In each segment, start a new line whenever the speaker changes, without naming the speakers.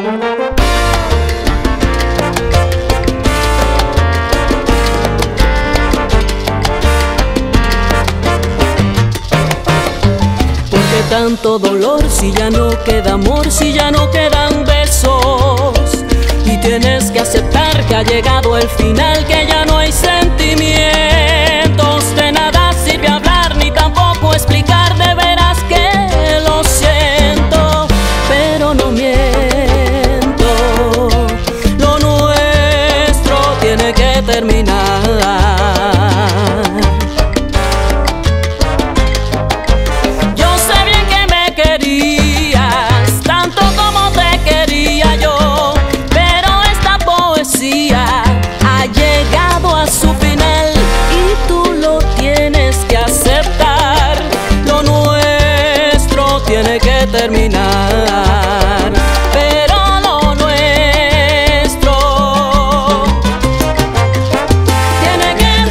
Tanto dolor, si ya no queda amor, si ya no quedan besos, y tienes que aceptar que ha llegado el final, que ya no hay sentimientos. De nada sirve hablar ni tampoco explicar, de veras que lo siento, pero no miento. Lo nuestro tiene que terminar. Tiene que terminar, pero lo nuestro tiene que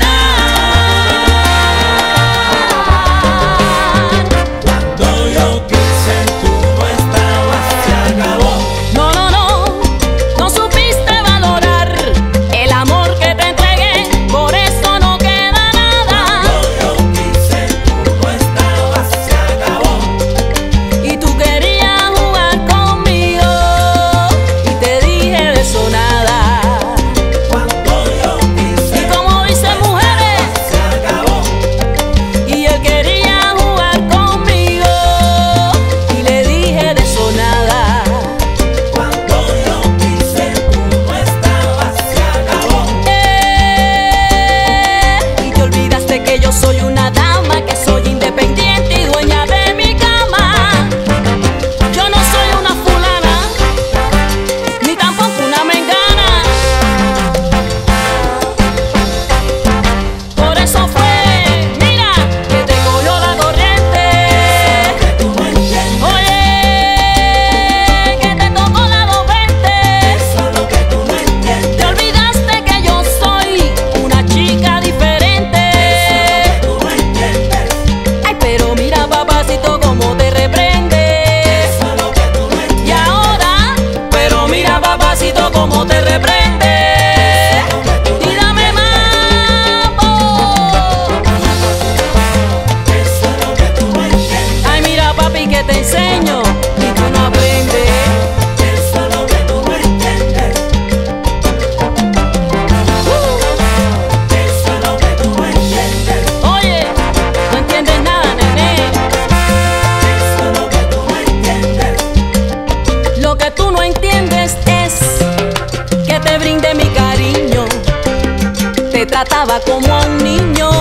terminar.
Cuando yo quise tú no estabas, se acabó.
No, no, no, no supiste valorar el amor que te entregué, por eso no queda nada.
Cuando yo quise tú no estabas, se acabó.
Y tú querías jugar conmigo y te dije de eso nada.
Cuando yo quise
Y como dicen mujeres,
se acabó.
y él quería jugar conmigo y le dije de eso nada.
Cuando yo quise tú no estabas, se acabó.
Y te olvidaste que yo soy una dama, que soy independiente y dueña de mi cama. Yo no soy una fulana, ni tampoco una mengana. Por eso fue, mira, que te cogió la corriente.
Que tú no entiendes,
Oye, que te tocó la 220.
eso es lo que tú no entiendes.
Te olvidaste que yo soy una chica diferente.
Tú no entiendes,
Ay, pero mira, papacito, cómo te reprende.
eso es lo que tú no
Y
entiendes.
ahora, pero mira, papacito, cómo te reprende. Y dame mambo.
Eso es lo que tú no entiendes.
Ay, mira, papi, que te enseño y tú no aprendes.
Eso es lo que tú no entiendes. Eso es lo que tú no entiendes.
Oye, no entiendes nada, nene.
Eso es lo que tú no entiendes.
Lo que tú no entiendes es que te brindé mi cariño, te trataba como a un niño.